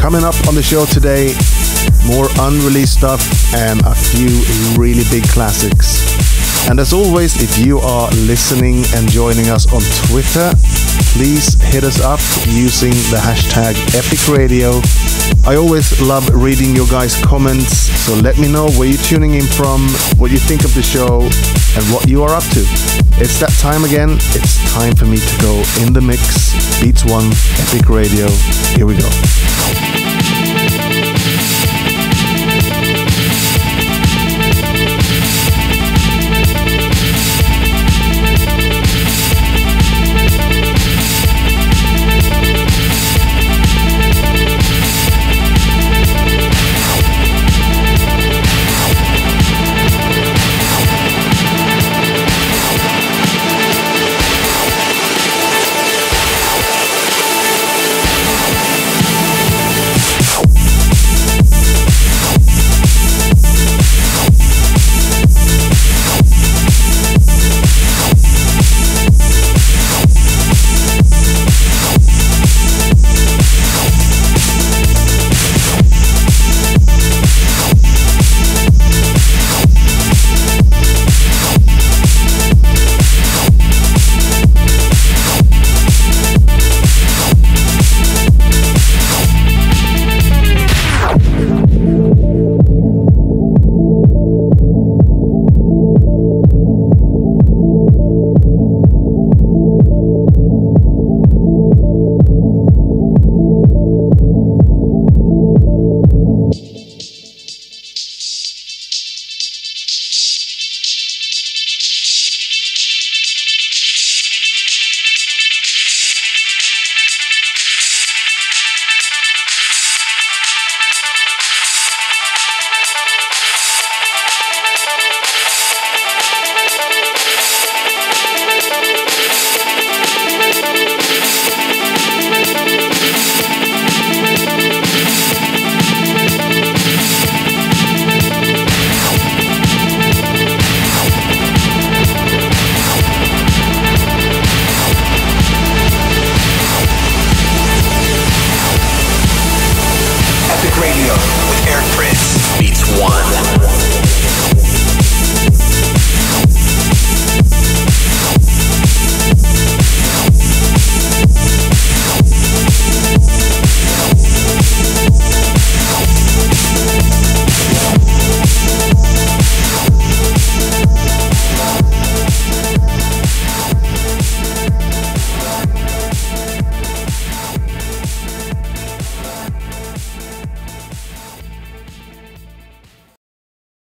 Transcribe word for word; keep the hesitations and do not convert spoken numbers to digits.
Coming up on the show today, more unreleased stuff and a few really big classics. And as always, if you are listening and joining us on Twitter, please hit us up using the hashtag Epic Radio. I always love reading your guys' comments, so let me know where you're tuning in from, what you think of the show, and what you are up to. It's that time again. It's time for me to go in the mix. Beats One, Epic Radio. Here we go.